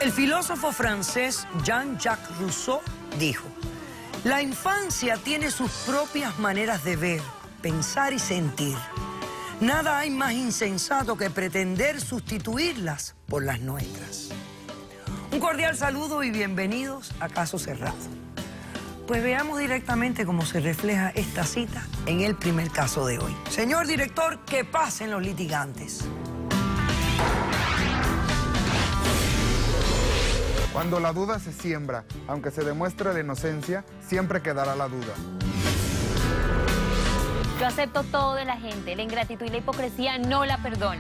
El filósofo francés Jean-Jacques Rousseau dijo: la infancia tiene sus propias maneras de ver, pensar y sentir. Nada hay más insensato que pretender sustituirlas por las nuestras. Un cordial saludo y bienvenidos a Caso Cerrado. Pues veamos directamente cómo se refleja esta cita en el primer caso de hoy. Señor director, que pasen los litigantes. Cuando la duda se siembra, aunque se demuestre la inocencia, siempre quedará la duda. Yo acepto todo de la gente, la ingratitud y la hipocresía no la perdono.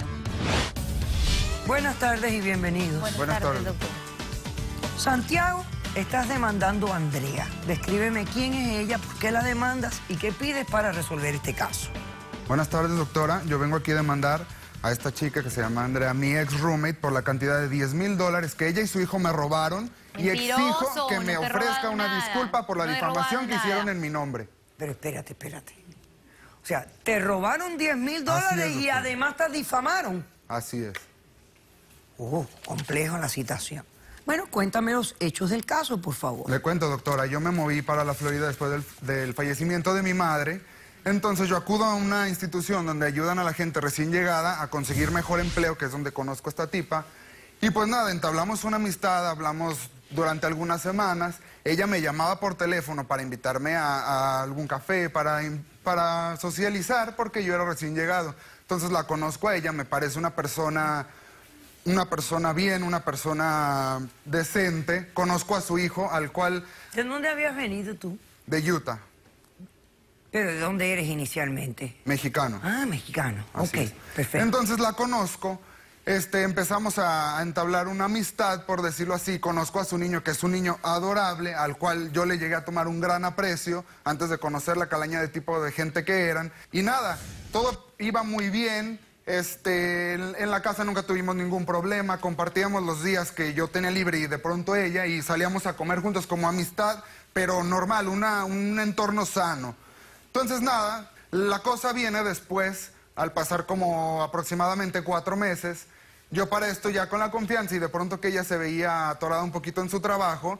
Buenas tardes y bienvenidos. Buenas tardes, doctor. Santiago, estás demandando a Andrea. Descríbeme quién es ella, por qué la demandas y qué pides para resolver este caso. Buenas tardes, doctora. Yo vengo aquí a demandar a esta chica que se llama Andrea, mi ex roommate, por la cantidad de $10,000 que ella y su hijo me robaron. Mentiroso, y exijo que no me te he ofrezca robado una nada. disculpa por la No he difamación robado que hicieron nada. en mi nombre. Pero espérate. O sea, te robaron $10,000 Así es, y doctor. además te difamaron. Así es. Complejo la situación. Bueno, cuéntame los hechos del caso, por favor. Le cuento, doctora, yo me moví para la Florida después del fallecimiento de mi madre. Entonces yo acudo a una institución donde ayudan a la gente recién llegada a conseguir mejor empleo, que es donde conozco a esta tipa. Y pues nada, entablamos una amistad, hablamos durante algunas semanas. Ella me llamaba por teléfono para invitarme a algún café, para socializar, porque yo era recién llegado. Entonces la conozco a ella, me parece una persona bien, una persona decente. Conozco a su hijo, al cual... ¿De dónde habías venido tú? De Utah, ¿Pero de dónde eres inicialmente? mexicano. Ah, mexicano. Así Ok, es. perfecto. Entonces la conozco, empezamos a entablar una amistad, por decirlo así. Conozco a su niño, que es un niño adorable, al cual yo le llegué a tomar un gran aprecio antes de conocer la calaña de tipo de gente que eran. Y nada, todo iba muy bien. En la casa nunca tuvimos ningún problema, compartíamos los días que yo tenía libre y de pronto ella, y salíamos a comer juntos como amistad, pero normal, un entorno sano. Entonces nada, la cosa viene después, al pasar como aproximadamente 4 meses. Yo para esto ya con la confianza y de pronto que ella se veía atorada un poquito en su trabajo,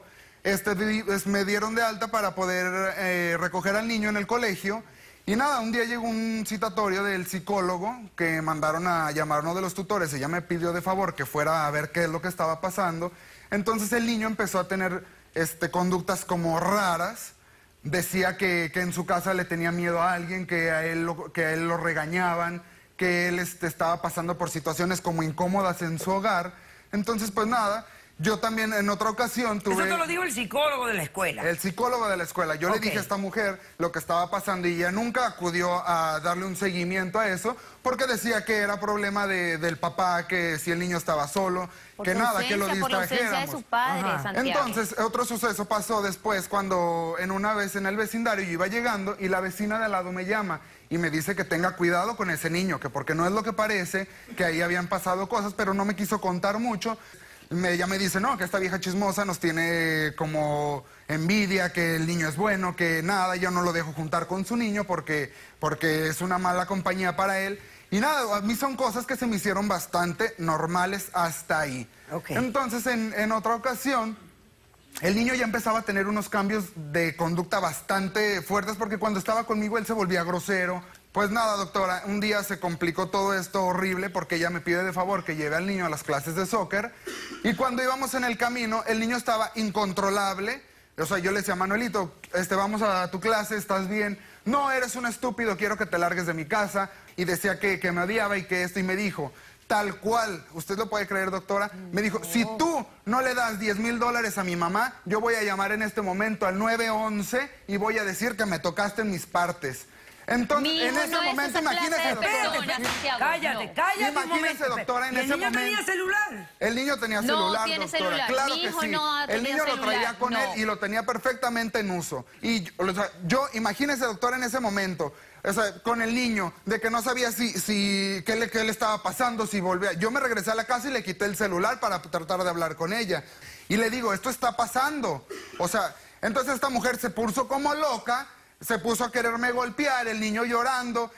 me dieron de alta para poder recoger al niño en el colegio. Y nada, un día llegó un citatorio del psicólogo que mandaron a llamar a uno de los tutores. Ella me pidió de favor que fuera a ver qué es lo que estaba pasando. Entonces el niño empezó a tener conductas como raras. Decía que en su casa le tenía miedo a alguien, que a él lo regañaban, que él estaba pasando por situaciones como incómodas en su hogar. Entonces, pues nada, yo también en otra ocasión tuve... Eso te lo dijo el psicólogo de la escuela. El psicólogo de la escuela. Yo le dije a esta mujer lo que estaba pasando y ella nunca acudió a darle un seguimiento a eso porque decía que era problema del papá, que si el niño estaba solo, que nada, que lo Por la ausencia de distrajéramos. su padre, Ajá. Santiago. Entonces, otro suceso pasó después cuando una vez en el vecindario yo iba llegando y la vecina de al lado me llama y me dice que tenga cuidado con ese niño, que porque no es lo que parece, que ahí habían pasado cosas, pero no me quiso contar mucho. Ella me dice, no, que esta vieja chismosa nos tiene como envidia, que el niño es bueno, que nada, yo no lo dejo juntar con su niño porque es una mala compañía para él. Y nada, a mí son cosas que se me hicieron bastante normales hasta ahí. Okay. Entonces, en otra ocasión, el niño ya empezaba a tener unos cambios de conducta bastante fuertes porque cuando estaba conmigo él se volvía grosero. Pues nada, doctora, un día se complicó todo esto horrible porque ella me pide de favor que lleve al niño a las clases de soccer y cuando íbamos en el camino el niño estaba incontrolable. O sea, yo le decía, Manuelito, vamos a tu clase, ¿estás bien? No, eres un estúpido, quiero que te largues de mi casa. Y decía que me odiaba y que esto, y me dijo, tal cual, ¿usted lo puede creer, doctora? Me dijo, si tú no le das $10,000 a mi mamá, yo voy a llamar en este momento al 911 y voy a decir que me tocaste en mis partes. Entonces, Mi hijo en ese no es momento, esa clase imagínese, de doctora. persona, Santiago, Cállate, no. cállate un Imagínese, momento. doctora, en ¿Y el ese niño tenía momento? celular? El niño tenía No celular, tiene doctora. celular. Claro Mi que hijo sí. no ha El tenido niño lo traía celular, con no. él y lo tenía perfectamente en uso. Y, o sea, imagínese, doctora, en ese momento, o sea, con el niño, de que no sabía qué le estaba pasando, si volvía. Yo me regresé a la casa y le quité el celular para tratar de hablar con ella. Y le digo, esto está pasando. O sea, entonces esta mujer se puso como loca. Se puso a quererme golpear, el niño llorando,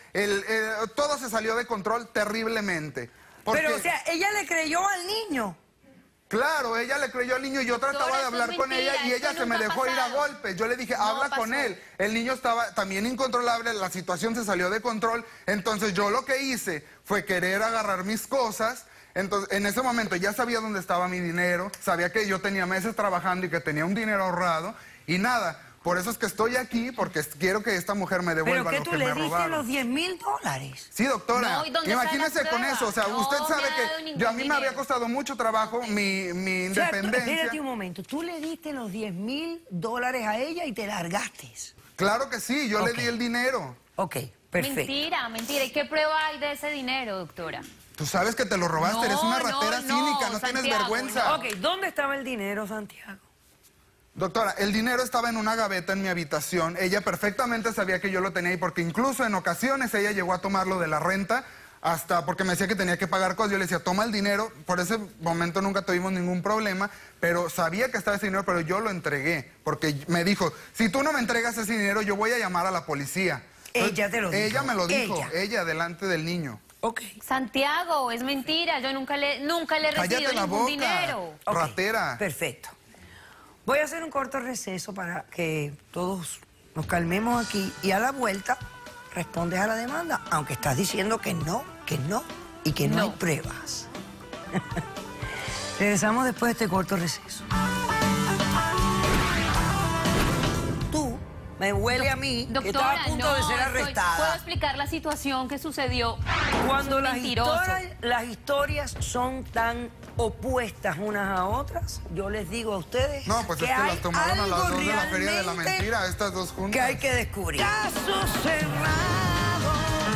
todo se salió de control terriblemente. Porque Pero, o sea, ella le creyó al niño. Claro, ella le creyó al niño y yo trataba de hablar con ella y ella se me dejó ir a golpes. Yo le dije, habla con él. El niño estaba también incontrolable, la situación se salió de control. Entonces yo lo que hice fue querer agarrar mis cosas. Entonces en ese momento ya sabía dónde estaba mi dinero, sabía que yo tenía meses trabajando y que tenía un dinero ahorrado. Y nada, por eso es que estoy aquí, porque quiero que esta mujer me devuelva lo que me robaron. ¿Pero qué tú le diste los $10,000? Sí, doctora. No, ¿y dónde imagínese está la con prueba? eso. O sea, No usted sabe me ha dado que ningún a mí me había dinero. costado mucho trabajo mi independencia. Espérate un momento. Tú le diste los $10,000 a ella y te largaste. Claro que sí, yo le di el dinero. Ok, perfecto. Mentira, mentira. ¿Y qué prueba hay de ese dinero, doctora? Tú sabes que te lo robaste, No, eres una no, ratera no, cínica, no tienes Santiago, vergüenza. Ok, ¿dónde estaba el dinero, Santiago? Doctora, el dinero estaba en una gaveta en mi habitación. Ella perfectamente sabía que yo lo tenía ahí porque incluso en ocasiones ella llegó a tomarlo de la renta hasta porque me decía que tenía que pagar cosas. Yo le decía, toma el dinero. Por ese momento nunca tuvimos ningún problema, pero sabía que estaba ese dinero, pero yo lo entregué porque me dijo, si tú no me entregas ese dinero, yo voy a llamar a la policía. Ella te lo dijo. Ella me lo dijo, ella delante del niño. Ok. Santiago, es mentira. Yo nunca le he Cállate recibido la ningún boca, dinero. Ok, ratera. Perfecto. Voy a hacer un corto receso para que todos nos calmemos aquí y a la vuelta respondes a la demanda, aunque estás diciendo que no y que no hay pruebas. Regresamos después de este corto receso. Tú me huele a mí que Doctora, estás a punto de ser arrestada. ¿Puedo explicar la situación que sucedió? Cuando Es un las mentiroso. historias son tan opuestas unas a otras, yo les digo a ustedes No, pues es que hay las tomaron a las algo 2 de la Feria de la realmente Mentira, estas dos juntas. que hay que descubrir. Caso cerrado.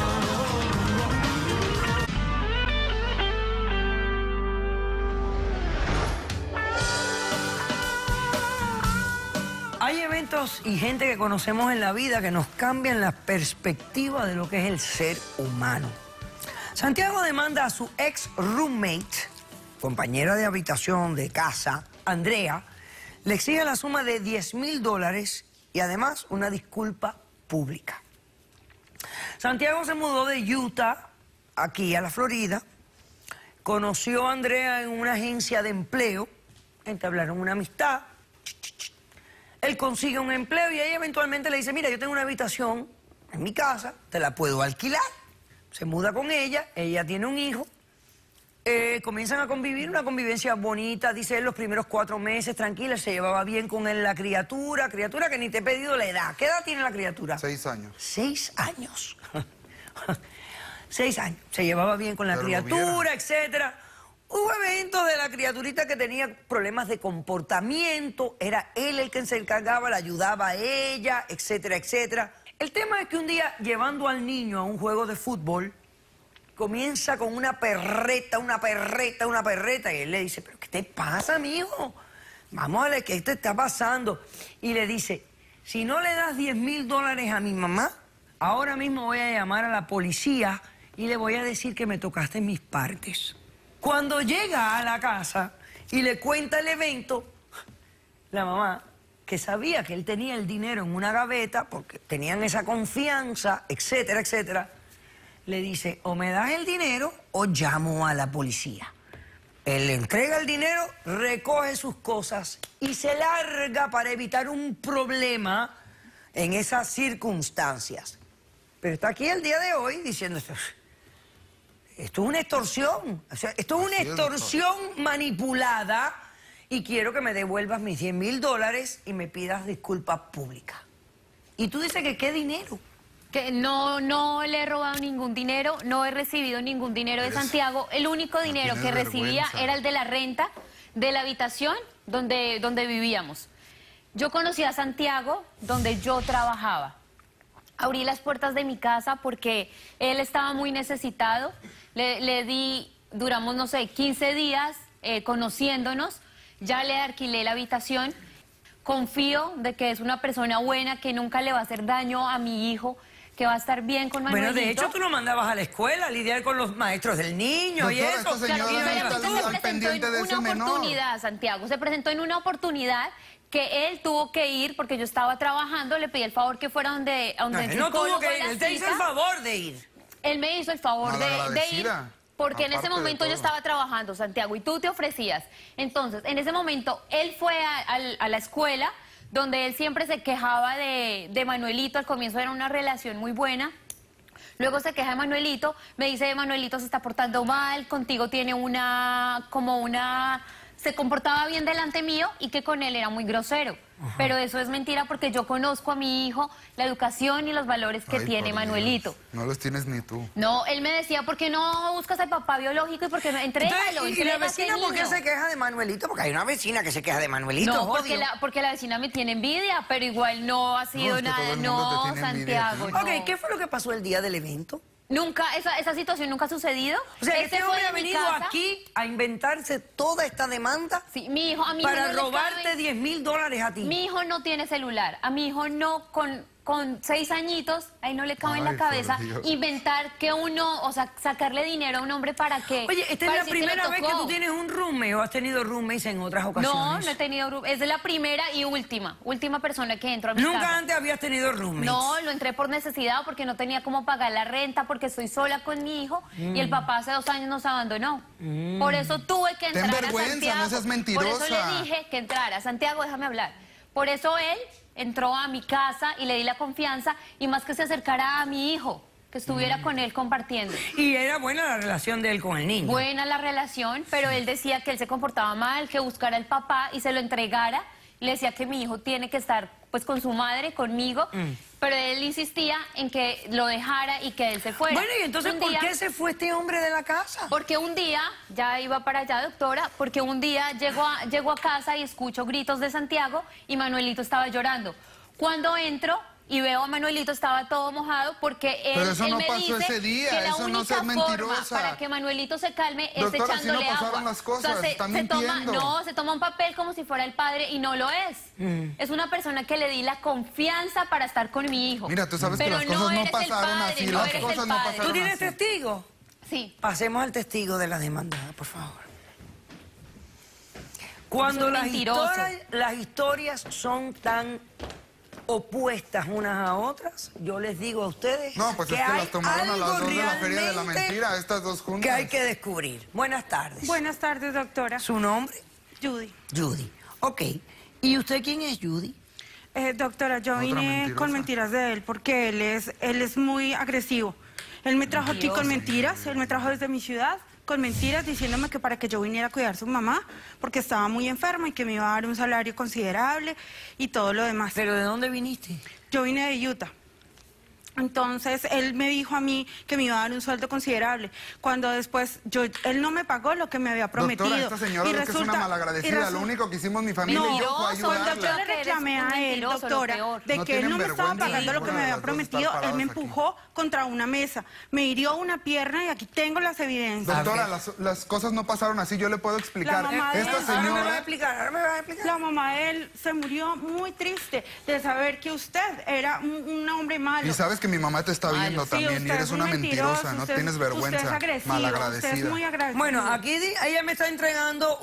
Hay eventos y gente que conocemos en la vida que nos cambian la perspectiva de lo que es el ser humano. Santiago demanda a su ex roommate, compañera de habitación de casa, Andrea, le exige la suma de $10,000 y además una disculpa pública. Santiago se mudó de Utah aquí a la Florida, conoció a Andrea en una agencia de empleo, entablaron una amistad. Él consigue un empleo y ella eventualmente le dice, mira, yo tengo una habitación en mi casa, te la puedo alquilar. Se muda con ella tiene un hijo, comienzan a convivir, una convivencia bonita, dice él, los primeros 4 meses, tranquila, se llevaba bien con él la criatura que ni te he pedido la edad. ¿Qué edad tiene la criatura? 6 años. 6 años. 6 años. Se llevaba bien con la Pero criatura, etcétera. Hubo eventos de la criaturita que tenía problemas de comportamiento, era él el que se encargaba, la ayudaba a ella, etcétera, etcétera. El tema es que un día, llevando al niño a un juego de fútbol, comienza con una perreta, y él le dice, ¿pero qué te pasa, mijo? Vamos a ver qué te está pasando. Y le dice, si no le das $10,000 a mi mamá, ahora mismo voy a llamar a la policía y le voy a decir que me tocaste en mis partes. Cuando llega a la casa y le cuenta el evento, la mamá, que sabía que él tenía el dinero en una gaveta, porque tenían esa confianza, etcétera, etcétera, le dice, o me das el dinero o llamo a la policía. Él le entrega el dinero, recoge sus cosas y se larga para evitar un problema en esas circunstancias. Pero está aquí el día de hoy diciendo esto es una extorsión, o sea, esto es una extorsión manipulada y quiero que me devuelvas mis $10,000 y me pidas disculpas públicas. Y tú dices que ¿qué dinero? Que no le he robado ningún dinero, no he recibido ningún dinero de Santiago. El único dinero que recibía era el de la renta de la habitación donde vivíamos. Yo conocí a Santiago donde yo trabajaba. Abrí las puertas de mi casa porque él estaba muy necesitado. Le di, duramos, no sé, 15 días conociéndonos. Ya le alquilé la habitación. Confío de que es una persona buena, que nunca le va a hacer daño a mi hijo, que va a estar bien con Manuelito. Bueno, de hecho, tú lo mandabas a la escuela a lidiar con los maestros del niño. Doctora, y eso. esta señora Claro, está pero al se pendiente presentó de en ese una menor. oportunidad, Santiago. Se presentó en una oportunidad que él tuvo que ir porque yo estaba trabajando. Le pedí el favor que fuera donde No, el él no tuvo psicólogo que de ir, la él te hizo el cita. favor de ir. Él me hizo el favor de ir. Malagradecida. Porque en ese Aparte de momento yo todo. estaba trabajando, Santiago, y tú te ofrecías. Entonces, en ese momento, él fue a la escuela, donde él siempre se quejaba de Manuelito. Al comienzo era una relación muy buena. Luego se queja de Manuelito, me dice, Manuelito se está portando mal, contigo tiene se comportaba bien delante mío y que con él era muy grosero. Ajá. Pero eso es mentira porque yo conozco a mi hijo, la educación y los valores que tiene Manuelito. No los tienes ni tú. No, él me decía, ¿por qué no buscas al papá biológico y por qué no entrégalo? ¿Y la vecina por qué se queja de Manuelito? Porque hay una vecina que se queja de Manuelito. No, porque la vecina me tiene envidia, pero igual no ha sido es que todo nada. el mundo te No, tiene envidia, Santiago. ¿sí? No. Ok, ¿qué fue lo que pasó el día del evento? Nunca, esa situación nunca ha sucedido. O sea, Él este se fue hombre de ha mi venido casa. aquí a inventarse toda esta demanda Sí, mi hijo, a mi hijo para no le robarte cabe- $10.000 a ti. Mi hijo no tiene celular. A mi hijo no, con 6 añitos, ahí no le cabe en la Ay, cabeza por Dios. inventar que uno, o sea, sacarle dinero a un hombre para que... Oye, ¿esta es para la decir primera lo vez que tocó. tú tienes un roommate o has tenido roommates en otras ocasiones? No, no he tenido... Es de la primera y última persona que entro a mi Nunca casa. antes habías tenido roommates. No, lo entré por necesidad porque no tenía cómo pagar la renta, porque estoy sola con mi hijo y el papá hace 2 años nos abandonó. Por eso tuve que Ten entrar vergüenza, a Santiago. no seas Por mentirosa. eso le dije que entrara. Santiago, déjame hablar. Por eso él entró a mi casa y le di la confianza y más que se acercara a mi hijo, que estuviera con él compartiendo. Y era buena la relación de él con el niño. Buena la relación, pero él decía que él se comportaba mal, que buscara al papá y se lo entregara. Le decía que mi hijo tiene que estar pues con su madre, conmigo, pero él insistía en que lo dejara y que él se fuera. Bueno, y entonces, Un ¿por día- qué se fue este hombre de la casa? Porque un día, ya iba para allá, doctora, porque un día llego a casa y escucho gritos de Santiago y Manuelito estaba llorando. Cuando entro y veo a Manuelito, estaba todo mojado porque él, Pero eso él no me pasó dice ese día, que la eso no única seas forma mentirosa. para que Manuelito se calme es Doctora, así no echándole pasaron agua. las cosas, está se toma, mintiendo. no, se toma un papel como si fuera el padre y no lo es. Es una persona que le di la confianza para estar con mi hijo. Mira, tú sabes que Pero las cosas no eres el pasaron padre, así, no las eres el cosas no padre. pasaron ¿Tú tienes así. testigo? Sí. Pasemos al testigo de la demandada, por favor. Cuando Eso es mentiroso. las historias son tan opuestas unas a otras, yo les digo a ustedes No, pues que es que hay las tomaron a las algo 2 de la Feria de la realmente Mentira, estas dos juntas. que hay que descubrir. Buenas tardes. Buenas tardes, doctora. ¿Su nombre? Judy. Judy. Ok. ¿Y usted quién es Judy? Doctora, yo Otra vine mentirosa. con mentiras de él porque él es muy agresivo. Él me trajo aquí con mentiras, él me trajo desde mi ciudad con mentiras diciéndome que para que yo viniera a cuidar a su mamá porque estaba muy enferma y que me iba a dar un salario considerable y todo lo demás. ¿Pero de dónde viniste? Yo vine de Utah. Entonces, él me dijo a mí que me iba a dar un sueldo considerable. Cuando después, él no me pagó lo que me había prometido. Doctora, esta señora Y lo que es una malagradecida. Lo único que hicimos mi familia y yo fue Mentiroso, Cuando yo ayudarla. le reclamé Eres un a él, mentiroso, doctora, lo peor. de No que él tienen no me estaba vergüenza pagando lo que ninguna me de había las dos estar prometido, él paradas me aquí. empujó contra una mesa, me hirió una pierna y aquí tengo las evidencias. Doctora, las cosas no pasaron así, yo le puedo explicar. La mamá de Esta él- Ahora me va a señora... explicar, ahora me va a explicar. La mamá de él se murió muy triste de saber que usted era un hombre malo. Y sabes que mi mamá te está viendo Sí, también y usted eres es muy una mentiroso, mentirosa, no usted- tienes vergüenza. Usted es agresivo, malagradecida. usted es muy agresivo. Bueno, aquí ella me está entregando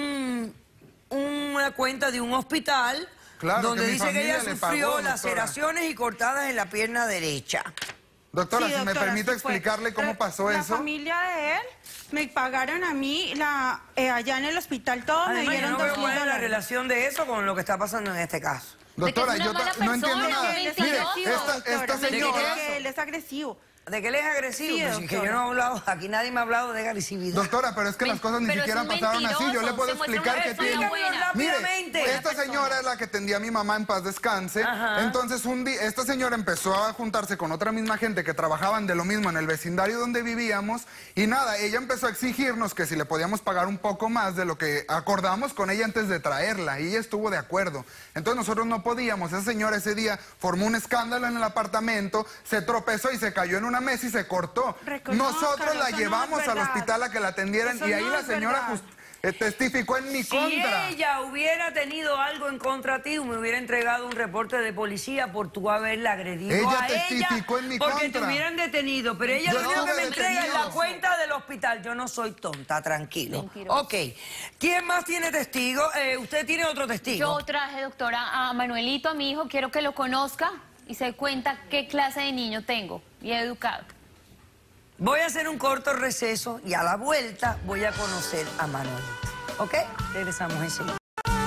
una cuenta de un hospital Claro, donde que mi dice que ella familia le sufrió pagó, doctora. laceraciones y cortadas en la pierna derecha. Doctora, Sí, si me doctora, permite sí fue. explicarle cómo pasó La eso. familia de él me pagaron a mí allá en el hospital todo, me Además, yo dieron no veo $2,000. cuál es la relación de eso con lo que está pasando en este caso. Doctora, De que es yo una mala no entiendo persona, nada. que Mire, es mentiroso, esta Doctora, me señora... dice que él es agresivo. ¿De qué él es agresivo? Sí, Pues, que doctora. yo no he hablado, aquí nadie me ha hablado de agresividad. Doctora, pero es que las cosas ni Pero es siquiera un pasaron así. Yo le mentiroso, puedo se muestra explicar una que persona tiene... buena. Mire, Rápidamente. esta señora es la que atendía a mi mamá en paz descanse. Ajá. Entonces un día esta señora empezó a juntarse con otra misma gente que trabajaban de lo mismo en el vecindario donde vivíamos. Y nada, ella empezó a exigirnos que si le podíamos pagar un poco más de lo que acordamos con ella antes de traerla. Y ella estuvo de acuerdo. Entonces nosotros no podíamos. Esa señora ese día formó un escándalo en el apartamento, se tropezó y se cayó en una mesa y se cortó. Reconózcalo, Nosotros la eso no llevamos es al verdad. hospital a que la atendieran Eso y ahí no la es señora verdad. testificó en mi Si contra. ella hubiera tenido algo en contra de ti, me hubiera entregado un reporte de policía por tú haberla agredido Ella a testificó en mi porque te contra. hubieran detenido. Pero ella Yo lo único que estuve me entrega es la detenido. cuenta del hospital. Yo no soy tonta, tranquilo. Mentiroso. Ok. ¿Quién más tiene testigo? Usted tiene otro testigo. Yo traje, doctora, a Manuelito, a mi hijo, quiero que lo conozca y se dé cuenta qué clase de niño tengo y he educado. Voy a hacer un corto receso y a la vuelta voy a conocer a Manuelito. ¿Ok? Regresamos enseguida.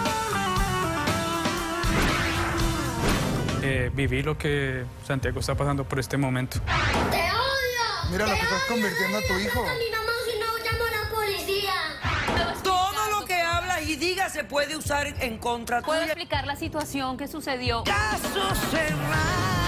Viví lo que Santiago está pasando por este momento. ¡Te odio! Mira lo que estás convirtiendo a tu hijo. A mi mamá si no llamo a la policía. Todo lo que hablas y digas se puede usar en contra ¿Puedo tuya. explicar la situación que sucedió? Caso cerrado.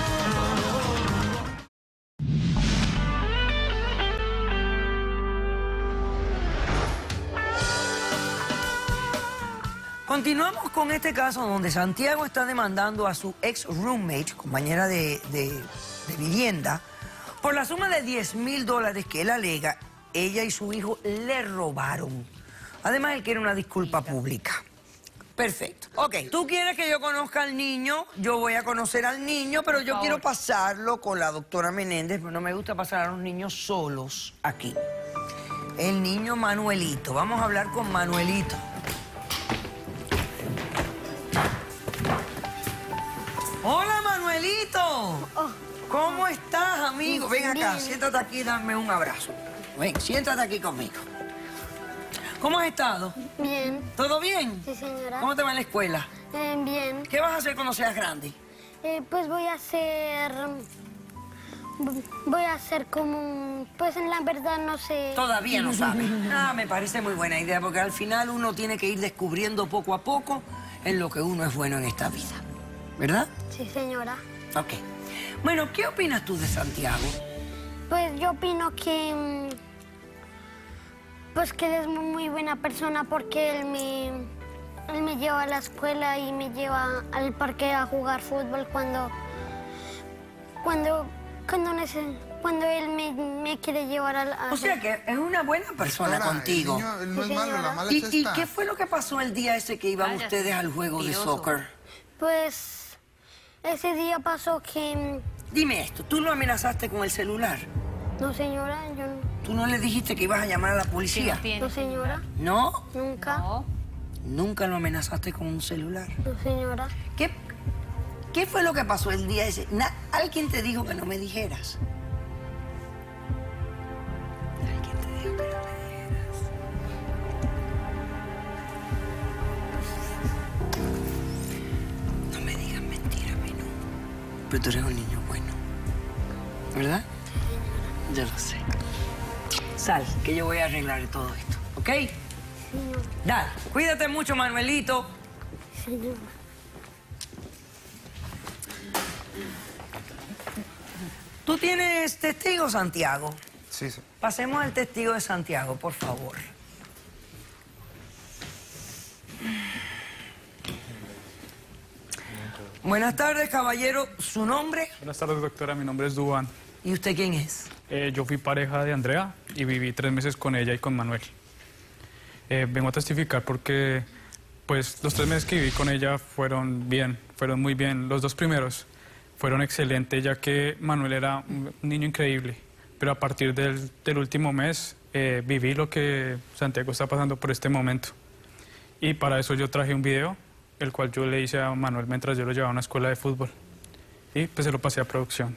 Continuamos con este caso donde Santiago está demandando a su ex roommate, compañera de vivienda, por la suma de $10,000 que él alega ella y su hijo le robaron. Además, él quiere una disculpa pública. Perfecto. Ok, tú quieres que yo conozca al niño, yo voy a conocer al niño, pero yo quiero pasarlo con la doctora Menéndez, pero no me gusta pasar a los niños solos aquí. El niño Manuelito. Vamos a hablar con Manuelito. Hola, Manuelito. ¿Cómo estás, amigo? Ven acá, siéntate aquí y dame un abrazo. Ven, siéntate aquí conmigo. ¿Cómo has estado? Bien. ¿Todo bien? Sí, señora. ¿Cómo te va en la escuela? Bien. ¿Qué vas a hacer cuando seas grande? Pues voy a hacer como pues en la verdad no sé. Todavía no sabes. Ah, me parece muy buena idea, porque al final uno tiene que ir descubriendo poco a poco en lo que uno es bueno en esta vida. ¿Verdad? Sí, señora. Ok. Bueno, ¿qué opinas tú de Santiago? Pues yo opino que pues que él es muy buena persona porque él me lleva a la escuela y me lleva al parque a jugar fútbol cuando él me quiere llevar a O sea que es una buena persona Doctora, contigo. El niño, él no es malo, la mala es ¿Y esta. qué fue lo que pasó el día ese que iban Vaya, ustedes al juego de mentiroso. soccer? Pues ese día pasó que Dime esto, ¿tú lo amenazaste con el celular? no, señora, yo ¿Tú no le dijiste que ibas a llamar a la policía? Tiene. no, señora, ¿No? nunca, No. Nunca lo amenazaste con un celular. no, señora. ¿Qué fue lo que pasó el día ese? ¿Alguien te dijo que no me dijeras? ¿Alguien te dijo que no me dijeras? No me digas mentiras, Menú. Pero tú eres un niño bueno. ¿Verdad? Yo lo sé. Sal, que yo voy a arreglar todo esto, ¿ok? Dale, cuídate mucho, Manuelito. Señora. ¿Tú tienes testigo, Santiago? Sí, sí. Pasemos al testigo de Santiago, por favor. Buenas tardes, caballero. ¿Su nombre? Buenas tardes, doctora. Mi nombre es Duván. ¿Y usted quién es? Yo fui pareja de Andrea y viví 3 meses con ella y con Manuel. Vengo a testificar porque pues, los 3 meses que viví con ella fueron muy bien. Los 2 primeros fueron excelentes, ya que Manuel era un niño increíble. Pero a partir del último mes viví lo que Santiago está pasando por este momento. Y para eso yo traje un video, el cual yo le hice a Manuel mientras yo lo llevaba a una escuela de fútbol. Y pues se lo pasé a producción.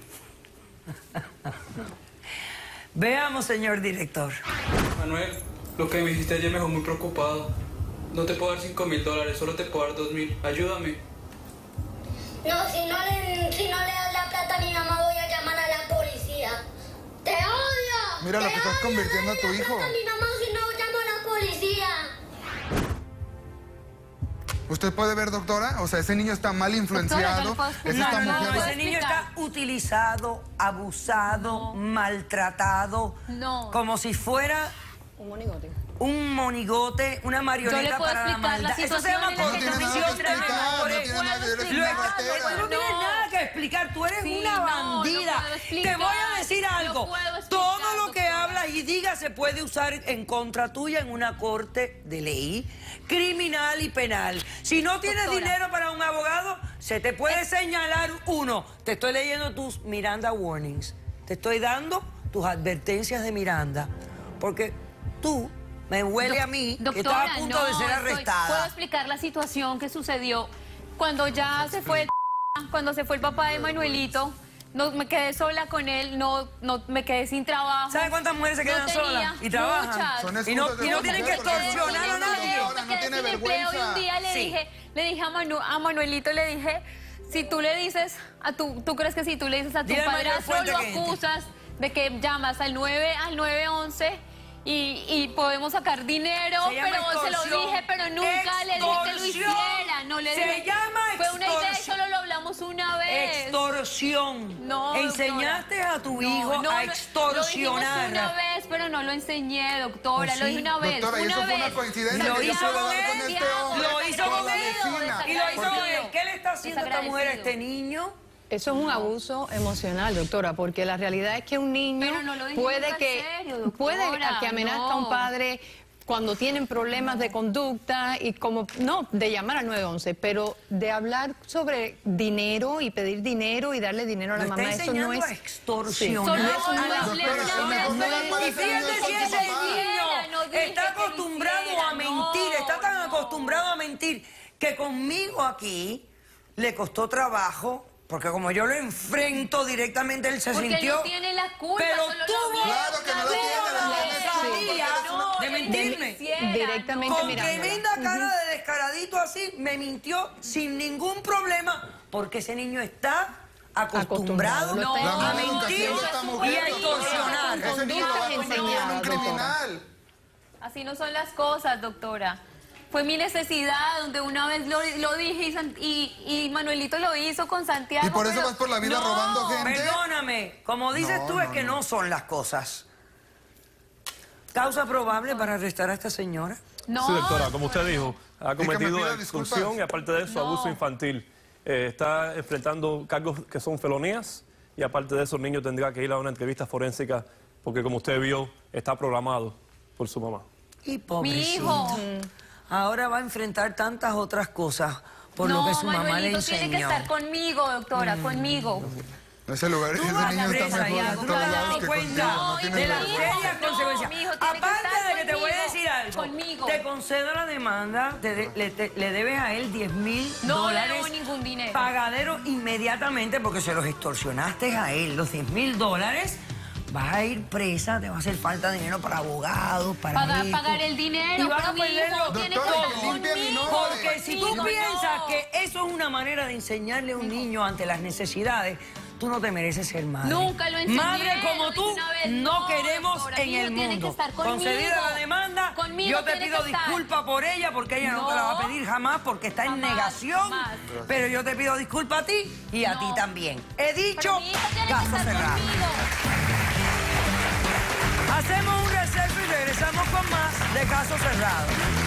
Veamos, señor director. Manuel, lo que me dijiste ayer me dejó muy preocupado. No te puedo dar $5,000, solo te puedo dar 2,000. Ayúdame. No, si no le das la plata a mi mamá voy a llamar a la policía. ¡Te odio! Mira lo que estás convirtiendo a tu hijo. A mi mamá si no llamo a la policía. ¿Usted puede ver, doctora? O sea, ese niño está mal influenciado. Doctora, yo le puedo Es esta explicar. mujer. Ese niño está utilizado, abusado, maltratado. No. Como si fuera un monigote, una Yo marioneta le puedo para la explicar la maldad. Eso se llama situación en la que condición de explicar, no menores. tiene nada que ver, Lo es estás- una tú no tienes No. nada que explicar, tú eres Sí, una no, bandida. no puedo explicar. Te voy a decir No algo. puedo explicar, Todo lo que doctora. hablas y digas se puede usar en contra tuya en una corte de ley criminal y penal. Si no tienes Doctora. dinero para un abogado, se te puede señalar uno. Te estoy leyendo tus Miranda Warnings. Te estoy dando tus advertencias de Miranda. Porque tú me huele a mí que estás a punto de ser arrestada. ¿Puedo explicar la situación que sucedió cuando ya se fue, cuando se fue el papá de Manuelito? No, me quedé sola con él, no me quedé sin trabajo. ¿Sabe cuántas mujeres se quedan solas y trabajan? Muchas. Y no tienen que extorsionar a nadie. No tiene vergüenza. Y un día le dije a Manuelito, le dije, si tú le dices ¿tú crees que si tú le dices a tu padrastro, lo acusas de que llamas al 911 y podemos sacar dinero, pero se lo dije, pero nunca le dije que lo hiciera, no le dije. Se llama fue una idea y solo lo hablamos una vez. Extorsión. No, enseñaste a tu hijo a extorsionar. Lo dijimos una vez, pero no lo enseñé, doctora. Lo dije una vez. Doctora, y eso una fue una vez. coincidencia. Lo que hizo yo puedo con dar él, este hombre, lo hizo con él vecina. y lo hizo con él. ¿Qué le está haciendo esta mujer a este niño? Eso es un abuso emocional, doctora, porque la realidad es que un niño puede que amenaza a un padre cuando tienen problemas de conducta y de llamar al 911, pero de hablar sobre dinero y pedir dinero y darle dinero a la mamá, eso no es extorsionar. Y fíjate si ese niño está acostumbrado a mentir, está tan acostumbrado a mentir que conmigo aquí le costó trabajo. Porque como yo lo enfrento directamente, él se sintió... Porque no tiene la culpa, pero tuvo Claro que no la tiene, de mentirme. Directamente Con mirándola. tremenda cara de descaradito así, me mintió sin ningún problema. Porque ese niño está acostumbrado a mentir y a extorsionar. Ese niño lo va a convertir en un criminal. Así no son las cosas, doctora. Fue mi necesidad, donde una vez lo dije y Manuelito lo hizo con Santiago. ¿Y por eso vas por la vida robando gente? Perdóname, como dices tú, es que no son las cosas. ¿Causa probable para arrestar a esta señora? No. Sí, doctora, como usted dijo, ha que me cometido pida extorsión disculpas. y aparte de eso, abuso infantil. Está enfrentando cargos que son felonías y aparte de eso, el niño tendrá que ir a una entrevista forénsica porque, como usted vio, está programado por su mamá. Y pobrecito. Mi hijo. Ahora va a enfrentar tantas otras cosas por lo que su mamá le Manuelito enseñó. tiene que estar conmigo, doctora, conmigo. Ese lugar, ese Tú vas niño está presa ya, mejor tú en no todos te has lados dado que cuenta contigo. No de tiene las vergüenza. serias consecuencias. mi hijo tiene que Aparte estar de que te voy a conmigo, decir algo, conmigo. te concedo la demanda, le debes a él $10,000. No le debo ningún dinero. Pagadero inmediatamente porque se los extorsionaste a él, los $10,000. Vas a ir presa, te va a hacer falta dinero para abogados, para pagar el dinero, y vas a pero mi perder hijo los tiene que doctores, estar limpia mi conmigo. nombre. Porque si tú No. piensas que eso es una manera de enseñarle a un niño ante las necesidades, tú no te mereces ser madre. Nunca lo enseñé. Madre como lo tú hice una vez. no queremos doctora, en mi hijo el tiene que mundo. estar conmigo. Concedida la demanda, Conmigo yo te tiene pido que estar. disculpas por ella porque ella no te la va a pedir jamás porque está en Jamás, negación. jamás. Pero yo te pido disculpas a ti y a ti también. He dicho, Pero mi hijo tiene que caso estar cerrado. conmigo. Hacemos un receso y regresamos con más de Caso Cerrado.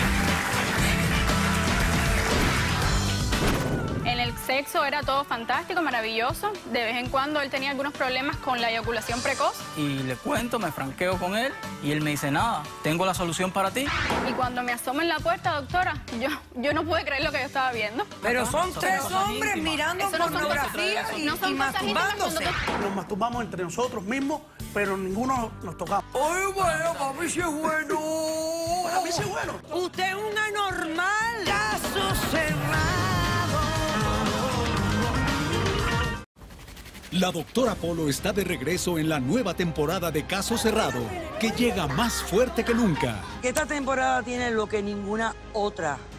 En el sexo era todo fantástico, maravilloso. De vez en cuando él tenía algunos problemas con la eyaculación precoz. Y le cuento, me franqueo con él y él me dice, nada, tengo la solución para ti. Y cuando me asomo en la puerta, doctora, yo no pude creer lo que yo estaba viendo. Pero son tres cosas hombres íntimas. mirando Eso no son pornografía cosas- y no son cosas íntimas masturbándose. cuando Nos masturbamos entre nosotros mismos, pero ninguno nos tocamos. ¡Ay, bueno, papi, sí es bueno! Para mí sí es bueno. ¡Usted es un anormal! ¡Caso cerrado! La doctora Polo está de regreso en la nueva temporada de Caso Cerrado, que llega más fuerte que nunca. Esta temporada tiene lo que ninguna otra